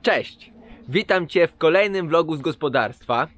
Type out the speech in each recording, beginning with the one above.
Cześć! Witam Cię w kolejnym vlogu z gospodarstwa.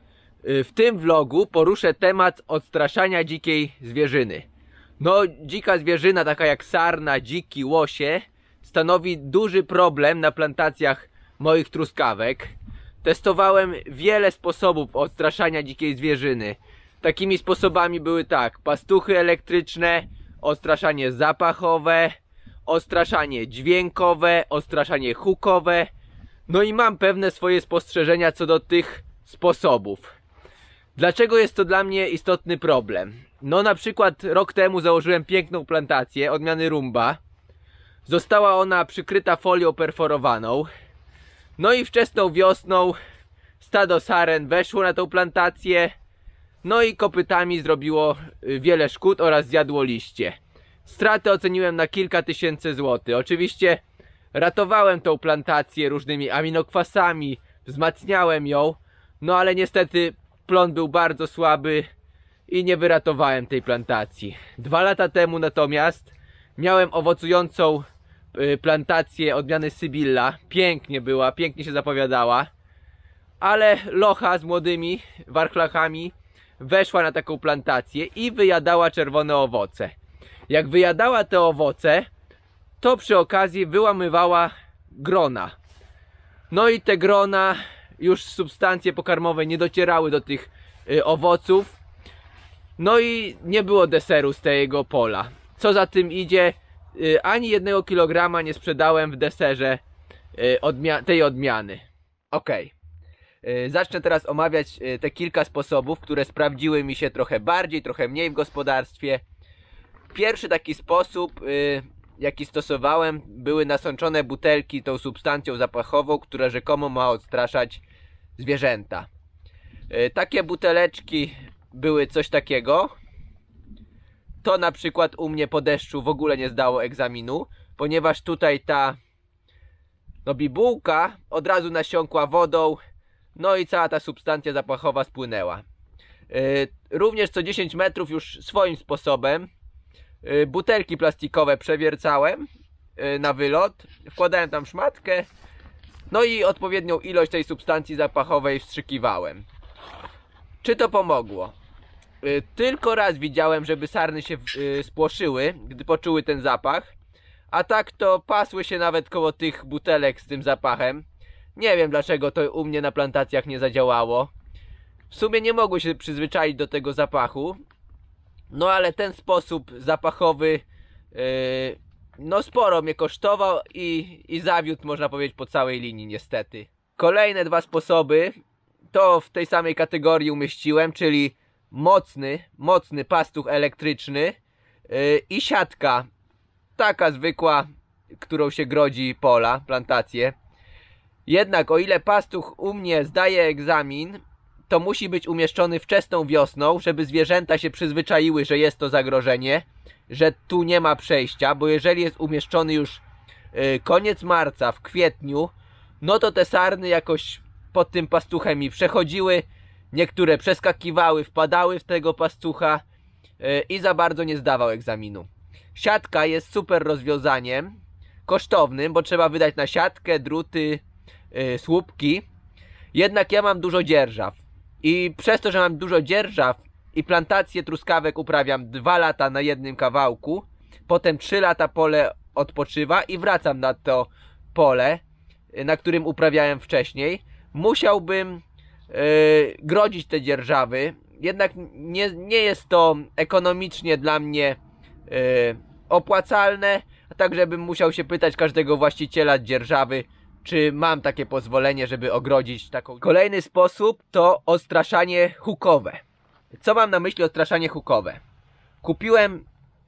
W tym vlogu poruszę temat odstraszania dzikiej zwierzyny. No, dzika zwierzyna, taka jak sarna, dziki, łosie, stanowi duży problem na plantacjach moich truskawek. Testowałem wiele sposobów odstraszania dzikiej zwierzyny. Takimi sposobami były tak: pastuchy elektryczne, odstraszanie zapachowe, odstraszanie dźwiękowe, odstraszanie hukowe. No i mam pewne swoje spostrzeżenia co do tych sposobów. Dlaczego jest to dla mnie istotny problem? No na przykład rok temu założyłem piękną plantację odmiany Rumba. Została ona przykryta folią perforowaną. No i wczesną wiosną stado saren weszło na tą plantację. No i kopytami zrobiło wiele szkód oraz zjadło liście. Straty oceniłem na kilka tysięcy złotych. Oczywiście ratowałem tą plantację różnymi aminokwasami, wzmacniałem ją, no ale niestety plon był bardzo słaby i nie wyratowałem tej plantacji. 2 lata temu natomiast miałem owocującą plantację odmiany Sybilla. Pięknie była, pięknie się zapowiadała, ale locha z młodymi warchlachami weszła na taką plantację i wyjadała czerwone owoce. Jak wyjadała te owoce, to przy okazji wyłamywała grona. No i te grona, już substancje pokarmowe nie docierały do tych owoców. No i nie było deseru z tego pola. Co za tym idzie, ani 1 kilograma nie sprzedałem w deserze tej odmiany. Ok. Zacznę teraz omawiać te kilka sposobów, które sprawdziły mi się trochę bardziej, trochę mniej w gospodarstwie. Pierwszy taki sposób, jaki stosowałem, były nasączone butelki tą substancją zapachową, która rzekomo ma odstraszać zwierzęta. Takie buteleczki były coś takiego. To na przykład u mnie po deszczu w ogóle nie zdało egzaminu, ponieważ tutaj ta bibułka od razu nasiąkła wodą, no i cała ta substancja zapachowa spłynęła. Również co 10 metrów już swoim sposobem butelki plastikowe przewiercałem na wylot, wkładałem tam szmatkę, no i odpowiednią ilość tej substancji zapachowej wstrzykiwałem. Czy to pomogło? Tylko raz widziałem, żeby sarny się spłoszyły, gdy poczuły ten zapach, a tak to pasły się nawet koło tych butelek z tym zapachem. Nie wiem dlaczego to u mnie na plantacjach nie zadziałało. W sumie nie mogły się przyzwyczaić do tego zapachu. No ale ten sposób zapachowy no sporo mnie kosztował i zawiódł, można powiedzieć, po całej linii niestety. Kolejne 2 sposoby to w tej samej kategorii umieściłem, czyli mocny pastuch elektryczny i siatka taka zwykła, którą się grodzi pola, plantacje. Jednak o ile pastuch u mnie zdaje egzamin, to musi być umieszczony wczesną wiosną, żeby zwierzęta się przyzwyczaiły, że jest to zagrożenie, że tu nie ma przejścia, bo jeżeli jest umieszczony już koniec marca, w kwietniu, no to te sarny jakoś pod tym pastuchem mi przechodziły, niektóre przeskakiwały, wpadały w tego pastucha i za bardzo nie zdawał egzaminu. Siatka jest super rozwiązaniem, kosztownym, bo trzeba wydać na siatkę, druty, słupki. Jednak ja mam dużo dzierżaw i przez to, że mam dużo dzierżaw i plantację truskawek uprawiam 2 lata na jednym kawałku, potem 3 lata pole odpoczywa i wracam na to pole, na którym uprawiałem wcześniej, musiałbym grodzić te dzierżawy. Jednak nie jest to ekonomicznie dla mnie opłacalne, a tak żebym musiał się pytać każdego właściciela dzierżawy, czy mam takie pozwolenie, żeby ogrodzić taką. Kolejny sposób to odstraszanie hukowe. Co mam na myśli odstraszanie hukowe? Kupiłem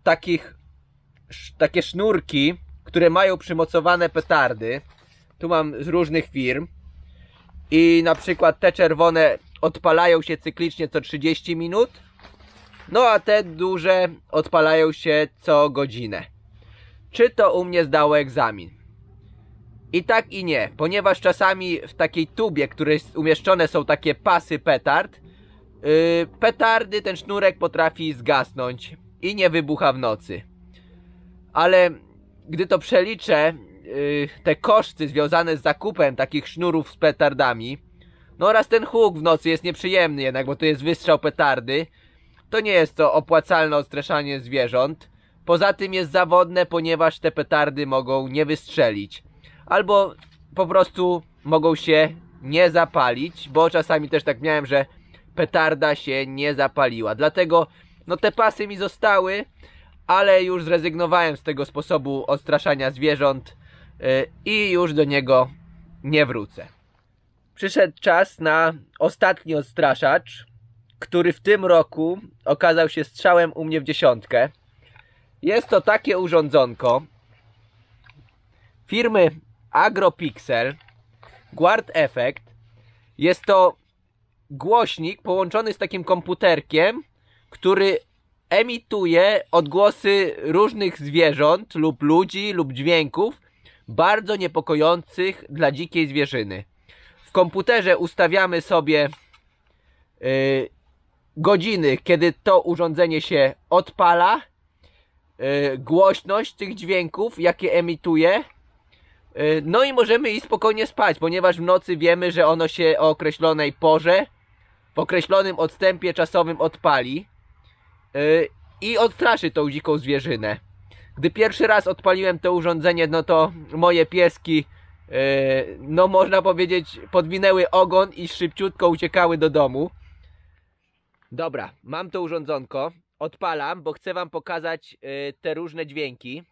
takie sznurki, które mają przymocowane petardy. Tu mam z różnych firm. I na przykład te czerwone odpalają się cyklicznie co 30 minut. No a te duże odpalają się co godzinę. Czy to u mnie zdało egzamin? I tak i nie, ponieważ czasami w takiej tubie, w której umieszczone są takie pasy petard, petardy, ten sznurek potrafi zgasnąć i nie wybucha w nocy. Ale gdy to przeliczę te koszty związane z zakupem takich sznurów z petardami, no oraz ten huk w nocy jest nieprzyjemny jednak, bo to jest wystrzał petardy. To nie jest to opłacalne odstraszanie zwierząt. Poza tym jest zawodne, ponieważ te petardy mogą nie wystrzelić. Albo po prostu mogą się nie zapalić, bo czasami też tak miałem, że petarda się nie zapaliła. Dlatego no te pasy mi zostały, ale już zrezygnowałem z tego sposobu odstraszania zwierząt i już do niego nie wrócę. Przyszedł czas na ostatni odstraszacz, który w tym roku okazał się strzałem u mnie w dziesiątkę. Jest to takie urządzonko firmy Agropixel Guard Effect. Jest to głośnik połączony z takim komputerkiem, który emituje odgłosy różnych zwierząt lub ludzi lub dźwięków bardzo niepokojących dla dzikiej zwierzyny. W komputerze ustawiamy sobie godziny, kiedy to urządzenie się odpala, głośność tych dźwięków, jakie emituje, no i możemy iść spokojnie spać, ponieważ w nocy wiemy, że ono się o określonej porze, w określonym odstępie czasowym odpali i odstraszy tą dziką zwierzynę. Gdy pierwszy raz odpaliłem to urządzenie, no to moje pieski, no można powiedzieć, podwinęły ogon i szybciutko uciekały do domu. Dobra, mam to urządzonko, odpalam, bo chcę wam pokazać te różne dźwięki.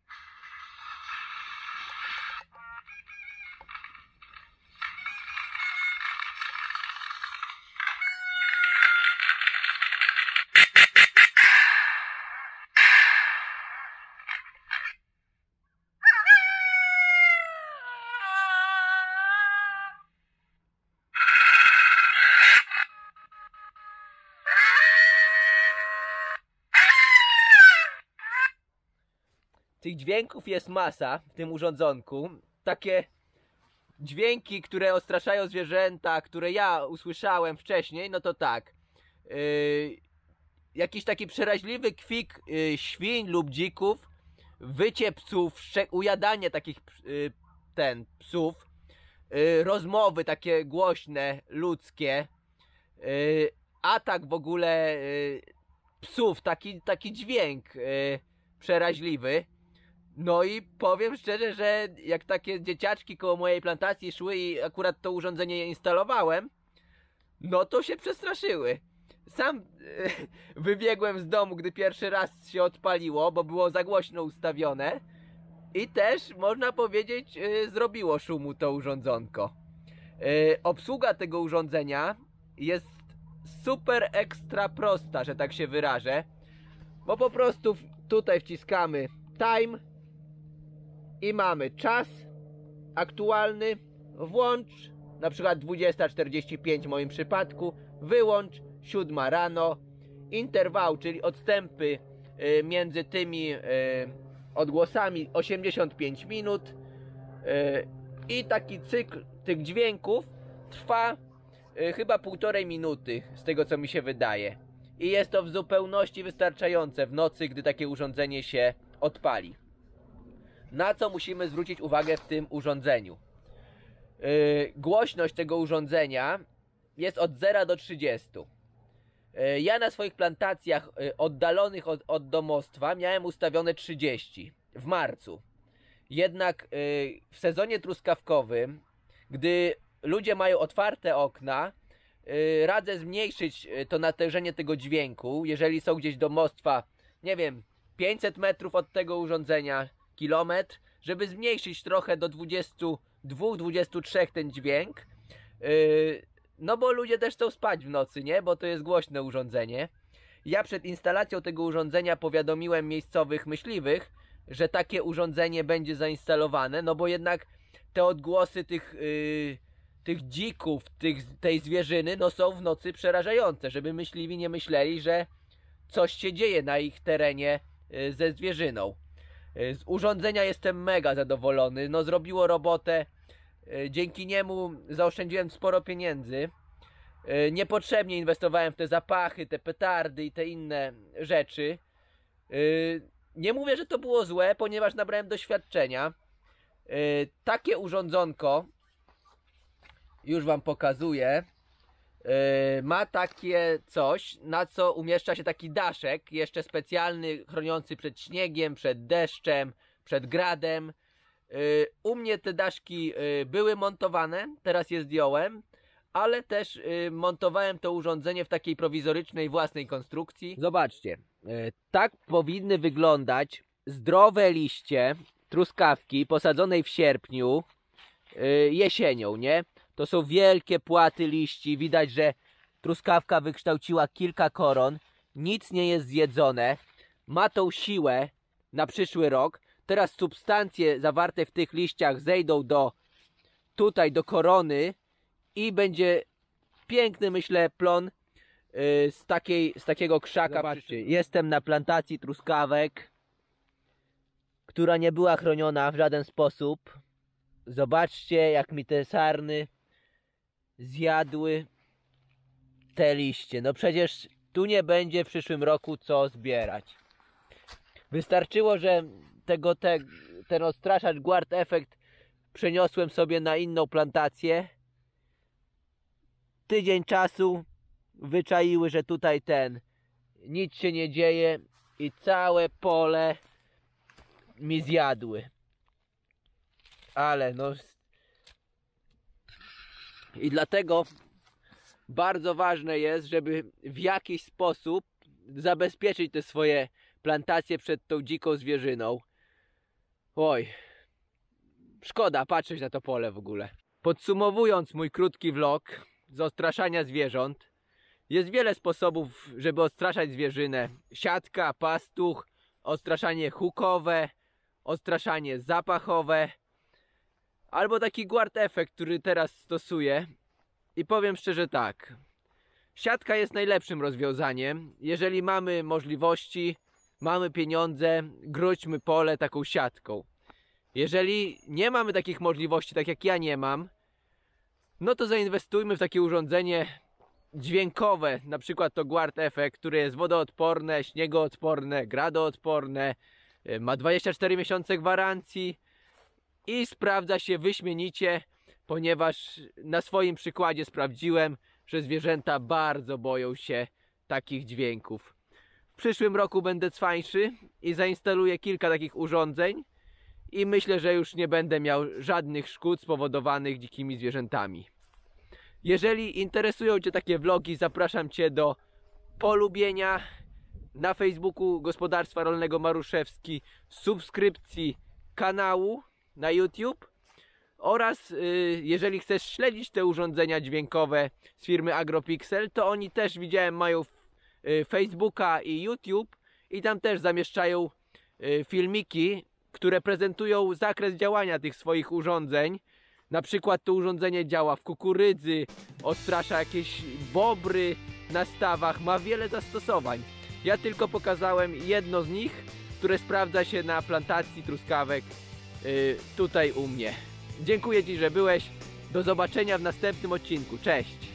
Tych dźwięków jest masa w tym urządzonku. Takie dźwięki, które odstraszają zwierzęta, które ja usłyszałem wcześniej, no to tak. Jakiś taki przeraźliwy kwik świń lub dzików, wycie psów, ujadanie takich psów, rozmowy takie głośne, ludzkie, atak w ogóle psów, taki dźwięk przeraźliwy. No i powiem szczerze, że jak takie dzieciaczki koło mojej plantacji szły i akurat to urządzenie instalowałem, no to się przestraszyły. Sam wybiegłem z domu, gdy pierwszy raz się odpaliło, bo było za głośno ustawione. I też, można powiedzieć, zrobiło szumu to urządzonko. Obsługa tego urządzenia jest super ekstra prosta, że tak się wyrażę. Bo po prostu tutaj wciskamy time i mamy czas aktualny, włącz, na przykład 20:45 w moim przypadku, wyłącz 7 rano, interwał, czyli odstępy między tymi odgłosami 85 minut i taki cykl tych dźwięków trwa chyba 1,5 minuty, z tego co mi się wydaje. I jest to w zupełności wystarczające w nocy, gdy takie urządzenie się odpali. Na co musimy zwrócić uwagę w tym urządzeniu? Głośność tego urządzenia jest od 0 do 30. Ja na swoich plantacjach oddalonych od domostwa miałem ustawione 30 w marcu. Jednak w sezonie truskawkowym, gdy ludzie mają otwarte okna, radzę zmniejszyć to natężenie tego dźwięku. Jeżeli są gdzieś domostwa, nie wiem, 500 metrów od tego urządzenia, kilometr, żeby zmniejszyć trochę do 22-23 ten dźwięk. No bo ludzie też chcą spać w nocy, nie? Bo to jest głośne urządzenie. Ja przed instalacją tego urządzenia powiadomiłem miejscowych myśliwych, że takie urządzenie będzie zainstalowane, no bo jednak te odgłosy tych dzików, tej zwierzyny, no są w nocy przerażające, żeby myśliwi nie myśleli, że coś się dzieje na ich terenie ze zwierzyną. Z urządzenia jestem mega zadowolony, no zrobiło robotę, dzięki niemu zaoszczędziłem sporo pieniędzy. Niepotrzebnie inwestowałem w te zapachy, te petardy i te inne rzeczy. Nie mówię, że to było złe, ponieważ nabrałem doświadczenia. Takie urządzonko, już wam pokazuję, ma takie coś, na co umieszcza się taki daszek, jeszcze specjalny, chroniący przed śniegiem, przed deszczem, przed gradem. U mnie te daszki były montowane, teraz je zdjąłem, ale też montowałem to urządzenie w takiej prowizorycznej własnej konstrukcji. Zobaczcie, tak powinny wyglądać zdrowe liście truskawki posadzonej w sierpniu, jesienią, nie? To są wielkie płaty liści, widać, że truskawka wykształciła kilka koron, nic nie jest zjedzone, ma tą siłę na przyszły rok. Teraz substancje zawarte w tych liściach zejdą tutaj do korony i będzie piękny, myślę, plon z takiego krzaka. Zobaczcie, jestem na plantacji truskawek, która nie była chroniona w żaden sposób. Zobaczcie, jak mi te sarny zjadły te liście. No przecież tu nie będzie w przyszłym roku co zbierać. Wystarczyło, że ten odstraszacz Guard Effect przeniosłem sobie na inną plantację. Tydzień czasu, wyczaiły, że tutaj nic się nie dzieje i całe pole mi zjadły. Ale no... I dlatego bardzo ważne jest, żeby w jakiś sposób zabezpieczyć te swoje plantacje przed tą dziką zwierzyną. Oj, szkoda patrzeć na to pole w ogóle. Podsumowując mój krótki vlog z odstraszania zwierząt, jest wiele sposobów, żeby odstraszać zwierzynę. Siatka, pastuch, odstraszanie hukowe, odstraszanie zapachowe, albo taki Guard Effect, który teraz stosuję. I powiem szczerze tak, siatka jest najlepszym rozwiązaniem. Jeżeli mamy możliwości, mamy pieniądze, grodźmy pole taką siatką. Jeżeli nie mamy takich możliwości, tak jak ja nie mam, no to zainwestujmy w takie urządzenie dźwiękowe, na przykład to Guard Effect, które jest wodoodporne, śniegoodporne, gradoodporne, ma 24 miesiące gwarancji i sprawdza się wyśmienicie, ponieważ na swoim przykładzie sprawdziłem, że zwierzęta bardzo boją się takich dźwięków. W przyszłym roku będę cwańszy i zainstaluję kilka takich urządzeń i myślę, że już nie będę miał żadnych szkód spowodowanych dzikimi zwierzętami. Jeżeli interesują Cię takie vlogi, zapraszam Cię do polubienia na Facebooku Gospodarstwa Rolnego Maruszewski, subskrypcji kanału na YouTube oraz jeżeli chcesz śledzić te urządzenia dźwiękowe z firmy Agropixel, to oni też, widziałem, mają Facebooka i YouTube i tam też zamieszczają filmiki, które prezentują zakres działania tych swoich urządzeń. Na przykład to urządzenie działa w kukurydzy, odstrasza jakieś bobry na stawach, ma wiele zastosowań. Ja tylko pokazałem jedno z nich, które sprawdza się na plantacji truskawek tutaj u mnie. Dziękuję Ci, że byłeś. Do zobaczenia w następnym odcinku. Cześć!